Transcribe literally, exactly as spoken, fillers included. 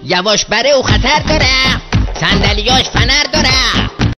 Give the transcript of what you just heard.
یواش بره و خطر داره، صندلیاش فنر داره.